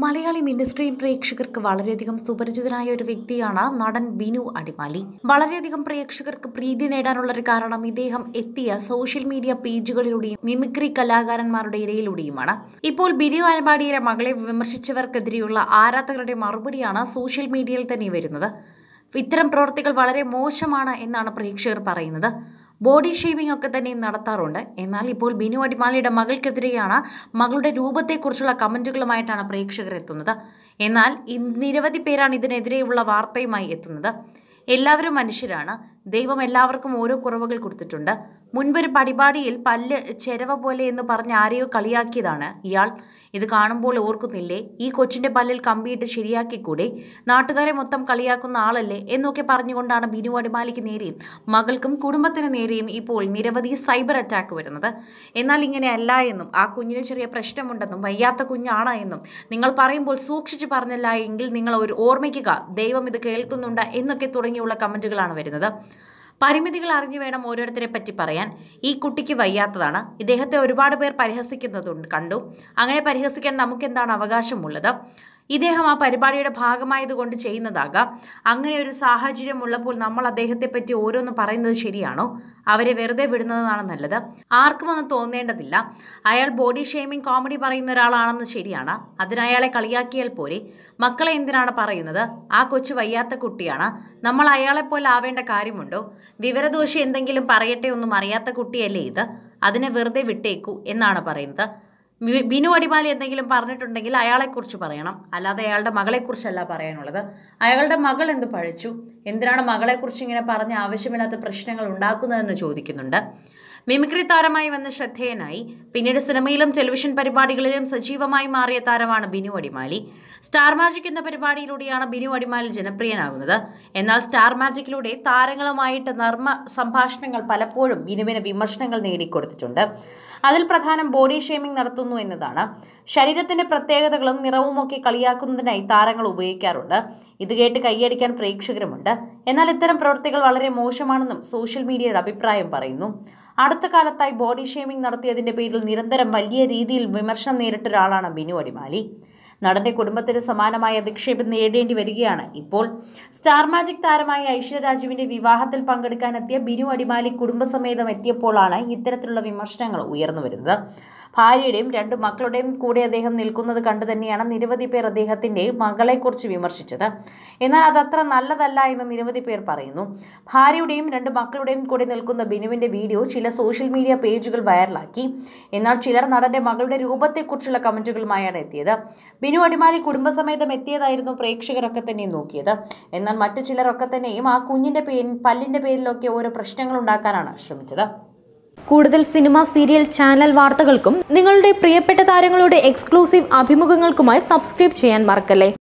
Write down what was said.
Malayali mini screen പ്രേക്ഷകർക്ക് വളരെയധികം സുപരിചിതനായ ഒരു വ്യക്തിയാണ് നടൻ ബിനു അടിമാലി. വളരെയധികം പ്രേക്ഷകർക്ക് പ്രീതി നേടാനുള്ള ഒരു കാരണം ഇദ്ദേഹം എത്തിയ സോഷ്യൽ മീഡിയ പേജുകളിലൂടെയും മിമിക്രി കലാകാരന്മാരുടെ ഇടയിലൂടെയുമാണ്. ഇപ്പോൾ ബിനു അടിമാലിയുടെ മകളെ വിമർശിച്ചവർക്കെതിരെയുള്ള ആരാധകരുടെ മറുപടിയാണ് സോഷ്യൽ മീഡിയയിൽ തന്നെ വരുന്നത്. ഇത്തരം പ്രവൃത്തികൾ വളരെ മോശമാണ് എന്നാണ് പ്രേക്ഷകർ പറയുന്നത്. ബോഡി ഷേവിംഗ് ഒക്കെ തന്നെയും നടത്താറുണ്ട്. എന്നാൽ ഇപ്പോൾ ബിനു അടിമാലിയുടെ മകൾക്കെതിരെയാണ് മകളുടെ രൂപത്തെക്കുറിച്ചുള്ള കമന്റുകളുമായിട്ടാണ് പ്രേക്ഷകർ എത്തുന്നത്. എന്നാൽ നിരവധി പേരാണ് ഇതിനെതിരെയുള്ള വാർത്തയുമായി എത്തുന്നത്. എല്ലാവരും മനുഷ്യരാണ്, ദൈവം എല്ലാവർക്കും ഓരോ കുറവുകൾ കൊടുത്തിട്ടുണ്ട്. മുൻപൊരു പരിപാടിയിൽ പല്ല് ചെരവ പോലെ എന്ന് പറഞ്ഞ് ആരെയോ കളിയാക്കിയതാണ് ഇയാൾ. ഇത് കാണുമ്പോൾ ഓർക്കുന്നില്ലേ, ഈ കൊച്ചിൻ്റെ പല്ലിൽ കമ്പിയിട്ട് ശരിയാക്കിക്കൂടെ, നാട്ടുകാരെ മൊത്തം കളിയാക്കുന്ന ആളല്ലേ എന്നൊക്കെ പറഞ്ഞുകൊണ്ടാണ് ബിനു അടിമാലിക്ക് നേരെയും മകൾക്കും കുടുംബത്തിന് നേരെയും ഇപ്പോൾ നിരവധി സൈബർ അറ്റാക്ക് വരുന്നത്. എന്നാൽ ഇങ്ങനെയല്ല എന്നും ആ കുഞ്ഞിന് ചെറിയ പ്രശ്നമുണ്ടെന്നും വയ്യാത്ത കുഞ്ഞാണ് എന്നും നിങ്ങൾ പറയുമ്പോൾ സൂക്ഷിച്ച് പറഞ്ഞില്ല എങ്കിൽ നിങ്ങൾ ഒരു ഓർമ്മിക്കുക, ദൈവം ഇത് കേൾക്കുന്നുണ്ട് എന്നൊക്കെ തുടങ്ങിയുള്ള കമൻറ്റുകളാണ് വരുന്നത്. പരിമിതികൾ അറിഞ്ഞു വേണം ഓരോരുത്തരെ പറ്റി പറയാൻ. ഈ കുട്ടിക്ക് വയ്യാത്തതാണ്. ഇദ്ദേഹത്തെ ഒരുപാട് പേർ പരിഹസിക്കുന്നതുണ്ട് കണ്ടു. അങ്ങനെ പരിഹസിക്കാൻ നമുക്കെന്താണ് അവകാശമുള്ളത്? ഇദ്ദേഹം ആ പരിപാടിയുടെ ഭാഗമായതുകൊണ്ട് ചെയ്യുന്നതാകാം. അങ്ങനെ ഒരു സാഹചര്യം ഉള്ളപ്പോൾ നമ്മൾ അദ്ദേഹത്തെ പറ്റി ഓരോന്ന് പറയുന്നത് ശരിയാണോ? അവരെ വെറുതെ വിടുന്നതാണ് നല്ലത്. ആർക്കും ഒന്നും തോന്നേണ്ടതില്ല. അയാൾ ബോഡി ഷേമിംഗ് കോമഡി പറയുന്ന ഒരാളാണെന്ന് ശരിയാണ്. അതിന് അയാളെ കളിയാക്കിയാൽ പോരെ. മക്കളെ എന്തിനാണ് പറയുന്നത്? ആ കൊച്ചു വയ്യാത്ത കുട്ടിയാണ്. നമ്മൾ അയാളെപ്പോലെ ആവേണ്ട കാര്യമുണ്ടോ? വിവരദോഷി എന്തെങ്കിലും പറയട്ടെ, ഒന്നും അറിയാത്ത കുട്ടിയല്ലേ ഇത്, അതിനെ വെറുതെ വിട്ടേക്കൂ എന്നാണ് പറയുന്നത്. ബിനു അടിമാലി എന്തെങ്കിലും പറഞ്ഞിട്ടുണ്ടെങ്കിൽ അയാളെക്കുറിച്ച് പറയണം, അല്ലാതെ അയാളുടെ മകളെക്കുറിച്ചല്ല പറയാനുള്ളത്. അയാളുടെ മകൾ എന്ത് പഴിച്ചു? എന്തിനാണ് മകളെക്കുറിച്ച് ഇങ്ങനെ പറഞ്ഞ് ആവശ്യമില്ലാത്ത പ്രശ്നങ്ങൾ ഉണ്ടാക്കുന്നതെന്ന് ചോദിക്കുന്നുണ്ട്. മിമിക്രി താരമായി വന്ന ശ്രദ്ധേയനായി പിന്നീട് സിനിമയിലും ടെലിവിഷൻ പരിപാടികളിലും സജീവമായി മാറിയ താരമാണ് ബിനു അടിമാലി. സ്റ്റാർ മാജിക് എന്ന പരിപാടിയിലൂടെയാണ് ബിനു അടിമാലി ജനപ്രിയനാകുന്നത്. എന്നാൽ സ്റ്റാർ മാജിക്കിലൂടെ താരങ്ങളുമായിട്ട് നർമ്മ സംഭാഷണങ്ങൾ പലപ്പോഴും ബിനുവിന് വിമർശനങ്ങൾ നേടിക്കൊടുത്തിട്ടുണ്ട്. അതിൽ പ്രധാനം ബോഡി ഷേമിംഗ് നടത്തുന്നു എന്നതാണ്. ശരീരത്തിന്റെ പ്രത്യേകതകളും നിറവുമൊക്കെ കളിയാക്കുന്നതിനായി താരങ്ങൾ ഉപയോഗിക്കാറുണ്ട്. ഇത് കേട്ട് കൈയടിക്കാൻ പ്രേക്ഷകരുമുണ്ട്. എന്നാൽ ഇത്തരം പ്രവൃത്തികൾ വളരെ മോശമാണെന്നും സോഷ്യൽ മീഡിയയുടെ അഭിപ്രായം പറയുന്നു. അടുത്ത കാലത്തായി ബോഡി ഷേമിംഗ് നടത്തിയതിന്റെ പേരിൽ നിരന്തരം വലിയ രീതിയിൽ വിമർശനം നേരിട്ട ഒരാളാണ് ബിനു അടിമാലി. നടന്റെ കുടുംബത്തിന് സമാനമായ അധിക്ഷേപം നേരിടേണ്ടി വരികയാണ് ഇപ്പോൾ. സ്റ്റാർ മാജിക് താരമായ ഐശ്വര്യരാജുവിന്റെ വിവാഹത്തിൽ പങ്കെടുക്കാനെത്തിയ ബിനു അടിമാലി കുടുംബസമേതം എത്തിയപ്പോഴാണ് ഇത്തരത്തിലുള്ള വിമർശനങ്ങൾ ഉയർന്നു വരുന്നത്. ഭാര്യയുടെയും 2 മക്കളുടെയും കൂടെ അദ്ദേഹം നിൽക്കുന്നത് കണ്ടു തന്നെയാണ് നിരവധി പേർ അദ്ദേഹത്തിന്റെ മകളെക്കുറിച്ച് വിമർശിച്ചത്. എന്നാൽ അതത്ര നല്ലതല്ല എന്ന് നിരവധി പേർ പറയുന്നു. ഭാര്യയുടെയും 2 മക്കളുടെയും കൂടെ നിൽക്കുന്ന ബിനുവിന്റെ വീഡിയോ ചില സോഷ്യൽ മീഡിയ പേജുകൾ വൈറലാക്കി. എന്നാൽ ചിലർ നടന്റെ മകളുടെ രൂപത്തെക്കുറിച്ചുള്ള കമന്റുകളുമായാണ് എത്തിയത്. ബിനു അടിമാലി കുടുംബസമേതം എത്തിയതായിരുന്നു പ്രേക്ഷകരൊക്കെ തന്നെ നോക്കിയത്. എന്നാൽ മറ്റു ചിലരൊക്കെ തന്നെയും ആ കുഞ്ഞിന്റെ പല്ലിന്റെ പേരിലൊക്കെ ഓരോ പ്രശ്നങ്ങൾ ഉണ്ടാക്കാനാണ് ശ്രമിച്ചത്. കൂടുതൽ സിനിമ, സീരിയൽ, ചാനൽ വാർത്തകൾക്കും നിങ്ങളുടെ പ്രിയപ്പെട്ട താരങ്ങളുടെ എക്സ്ക്ലൂസീവ് അഭിമുഖങ്ങൾക്കുമായി സബ്സ്ക്രൈബ് ചെയ്യാൻ മറക്കല്ലേ.